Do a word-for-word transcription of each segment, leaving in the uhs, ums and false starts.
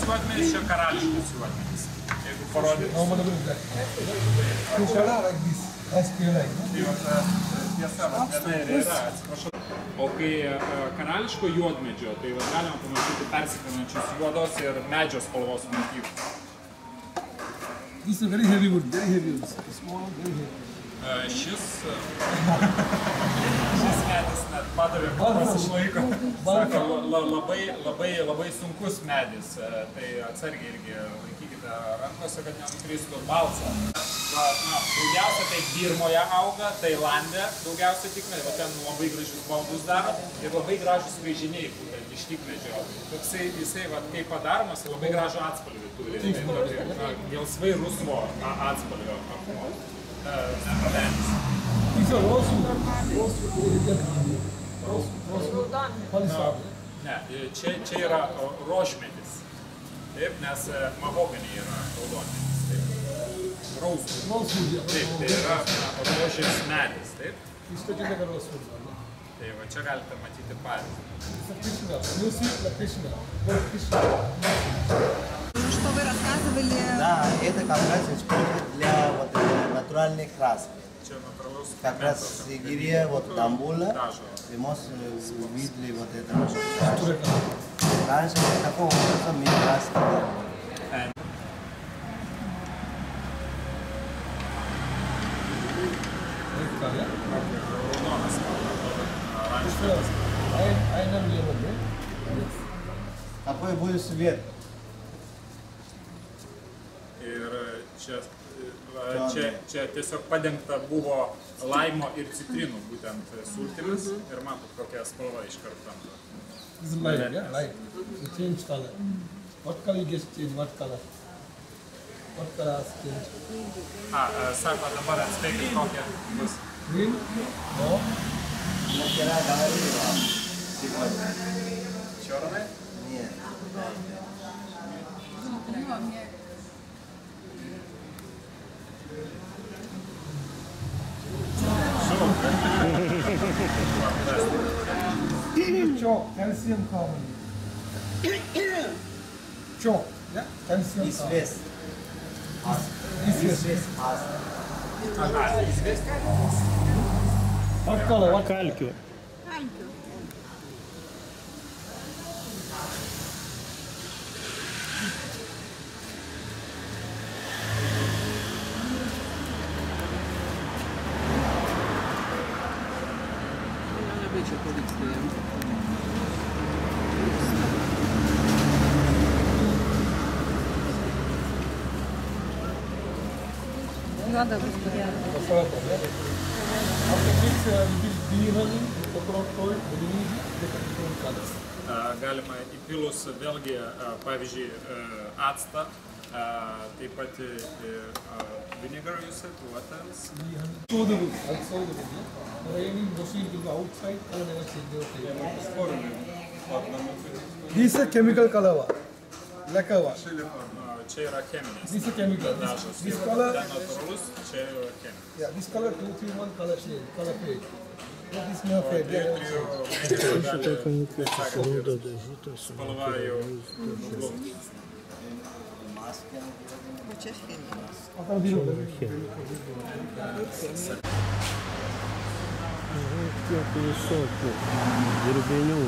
juodmedis, čia karališkas juodmedis. Jeigu parodyti. No, man dabar black. Two color like this. As pure like. Tai va, tiesa, va, viena ir yra, atsiprašau. O kai karališko juodmedžio, tai va, galima pamatyti persikrinančius juodos ir medžio spalvos motyvus. This is very heavy wood, very heavy wood. Small, very heavy. Šis, šis medis net padavė, kas išlaiko. Sako, labai, labai, labai sunkus medis, tai atsargiai irgi laikykite rankose, kad nenukristų balsą. Daugiausia tai Birmoje auga, Tailande daugiausia tikmedžiai, va ten labai gražius baldus daro ir labai gražus raižiniai būtent iš tikmedžio. Toksai jisai, va, kai padaromas, labai gražų atspalvį turi, gelsvai rusvo atspalvio akmuo. These are rosewood. Rosewood. Rosewood. Ne, čia, čia yra rožmedis, taip, nes mahoganiai yra raudonmedis, taip. Rosewood. Taip, tai yra rožės medis, taip. Tai va, čia galite matyti pavyzdį. Что вы рассказывали? Да, это как раз используют для вот, натуральной краски. Как раз в Сигире, вот Тамбула, вы можете увидели вот это. Раньше такого образа мы краски делали. Какой будет цвет? Ir čia, čia, čia tiesiog padengta buvo laimo ir citrinų būtent sultimis ir matot kokia spalva iš karto tampa. This is light, yeah, light. You change color. What color you get change? What color? What color has changed? A, sako, dabar atspėkit kokia bus. Green? No. Черная? Нет. Chalk, calcium carbonate. Chalk, yeah, calcium East carbonate. west. East west. Ага, известно. What color? What Калькю. Надо выступить. After this, uh, it is de-honey, coconut oil, vanilla, different different colors. Galima įpilus vėlgi, pavyzdžiui, actą, taip pat vinegar, you said, waters. Show the wood, I'll show the wood. The raining machine will be outside, color never change the flavor. This is a chemical color, lacquer one. Čia yra cheminis. This is a chemical. This, this color, Natūralus, čia yra cheminis. yeah, this color two, three, one color shade, color fade. This no fade. Yeah, Spalva jau nublukti. Kiek visokių dirbinių.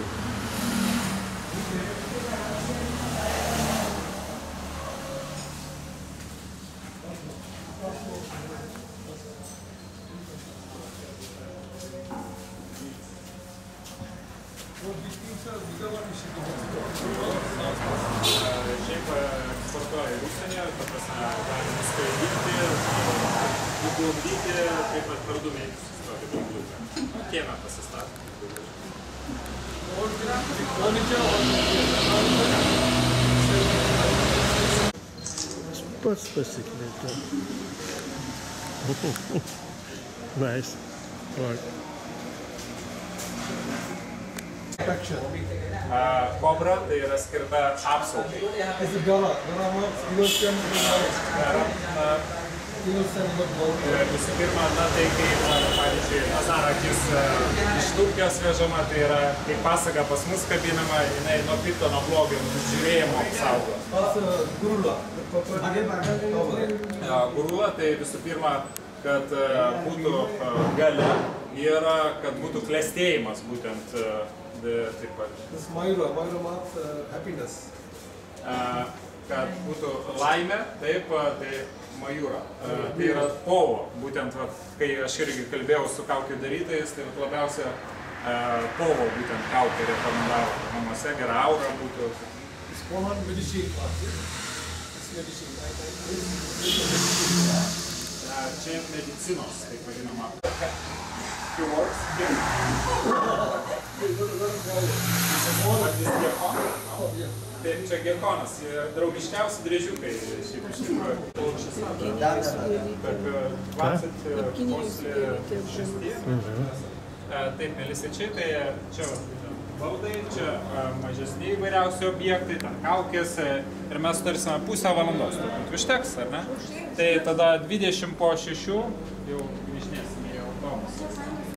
Šiaip eksportuoja į užsienį, ta prasme, galima skraidyti, įplukdyti, taip pat per du mėnesius tokį dumbliuką. Kieme pasistatė. Pats pasikvietė. Nice. Work. Kobra tai yra skirta apsaugai. It's a Gala. Gala means European. Gala Visų pirma, na tai kai, pavyzdžiui, Nazaro akis iš Turkijos vežama, tai yra, kaip pasaka pas mus kabinama, jinai nuo pikto, nuo blogio, žiūrėjimo apsaugo. Gurula, tai visų pirma, kad būtų galia ir kad būtų klestėjimas būtent taip pat. Mayura, Mayura mat happiness. Kad būtų laimė, taip, tai Mayura. Tai yra povo, būtent, kai aš irgi kalbėjau su kaukių darytojais, tai labiausia povo būtent kaukį rekomendavo namuose, gera aura būtų. Čia medicinos, taip vadinama. Taip, čia gekonas, draugiškiausi drėžiukai šiaip iš tikrųjų. Как двадцать после шести. Taip, mėlysečiai, tai čia baldai, čia mažesni įvairiausi objektai, ten kaukės ir mes tarsime pusę valandos, turbūt užteks, ar ne? Tai tada dvidešimt po šešių jau grįžnėsime į autobusą.